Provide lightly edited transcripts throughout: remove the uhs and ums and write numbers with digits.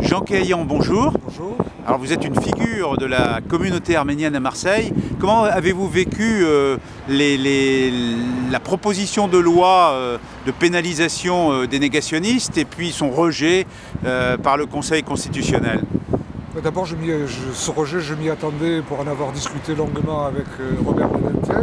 Jean Caillan, bonjour. Bonjour. Alors vous êtes une figure de la communauté arménienne à Marseille. Comment avez-vous vécu la proposition de loi de pénalisation des négationnistes et puis son rejet par le Conseil constitutionnel? D'abord, ce rejet, je m'y attendais pour en avoir discuté longuement avec Robert Badinter.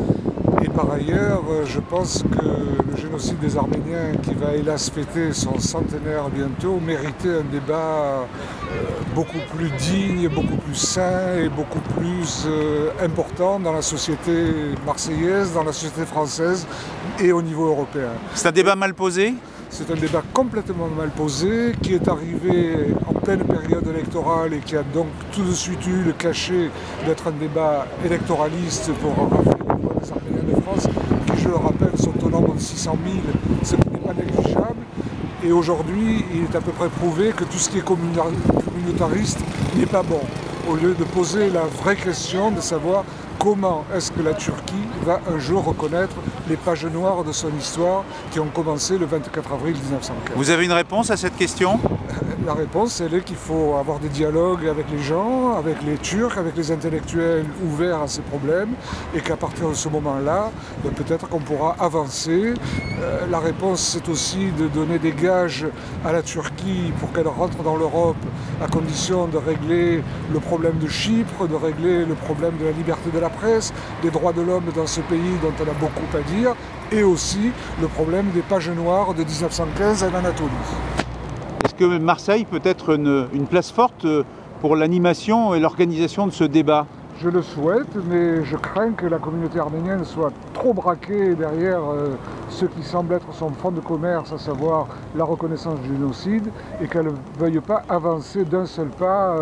Et par ailleurs, je pense que le génocide des Arméniens, qui va hélas fêter son centenaire bientôt, méritait un débat beaucoup plus digne, beaucoup plus sain et beaucoup plus important dans la société marseillaise, dans la société française et au niveau européen. C'est un débat mal posé ? C'est un débat complètement mal posé, qui est arrivé en pleine période électorale et qui a donc tout de suite eu le cachet d'être un débat électoraliste pour rappeler les droits des Arméniens de France, qui, je le rappelle, sont au nombre de 600 000, ce qui n'est pas négligeable. Et aujourd'hui, il est à peu près prouvé que tout ce qui est communautariste n'est pas bon, au lieu de poser la vraie question de savoir comment est-ce que la Turquie va un jour reconnaître les pages noires de son histoire qui ont commencé le 24 avril 1915. Vous avez une réponse à cette question ? La réponse, elle est qu'il faut avoir des dialogues avec les gens, avec les Turcs, avec les intellectuels ouverts à ces problèmes, et qu'à partir de ce moment-là, peut-être qu'on pourra avancer. La réponse, c'est aussi de donner des gages à la Turquie pour qu'elle rentre dans l'Europe, à condition de régler le problème de Chypre, de régler le problème de la liberté de la presse, des droits de l'homme dans ce pays dont on a beaucoup à dire, et aussi le problème des pages noires de 1915 en Anatolie. Est-ce que Marseille peut être une place forte pour l'animation et l'organisation de ce débat? Je le souhaite, mais je crains que la communauté arménienne soit trop braquée derrière ce qui semble être son fonds de commerce, à savoir la reconnaissance du génocide, et qu'elle ne veuille pas avancer d'un seul pas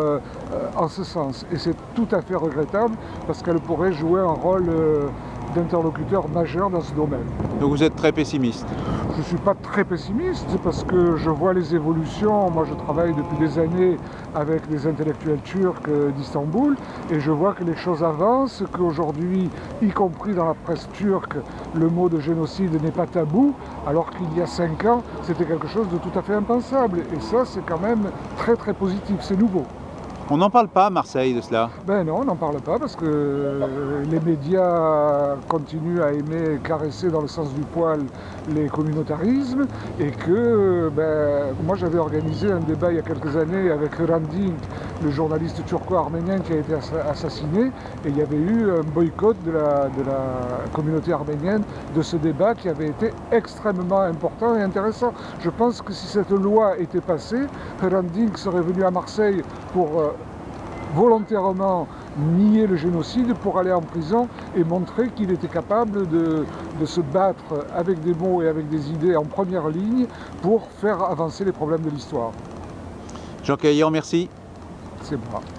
en ce sens. Et c'est tout à fait regrettable, parce qu'elle pourrait jouer un rôle d'interlocuteur majeur dans ce domaine. Donc vous êtes très pessimiste? Je ne suis pas très pessimiste parce que je vois les évolutions. Moi, je travaille depuis des années avec les intellectuels turcs d'Istanbul et je vois que les choses avancent, qu'aujourd'hui, y compris dans la presse turque, le mot de génocide n'est pas tabou, alors qu'il y a 5 ans, c'était quelque chose de tout à fait impensable. Et ça, c'est quand même très très positif, c'est nouveau. On n'en parle pas à Marseille de cela? Ben non, on n'en parle pas parce que les médias continuent à aimer et caresser dans le sens du poil les communautarismes et que moi j'avais organisé un débat il y a quelques années avec Hrant Dink, le journaliste turco-arménien qui a été assassiné, et il y avait eu un boycott de la communauté arménienne de ce débat qui avait été extrêmement important et intéressant. Je pense que si cette loi était passée, Hrant Dink serait venu à Marseille pour volontairement nier le génocide, pour aller en prison et montrer qu'il était capable de se battre avec des mots et avec des idées en première ligne pour faire avancer les problèmes de l'histoire. Jean Caillan, merci. C'est moi.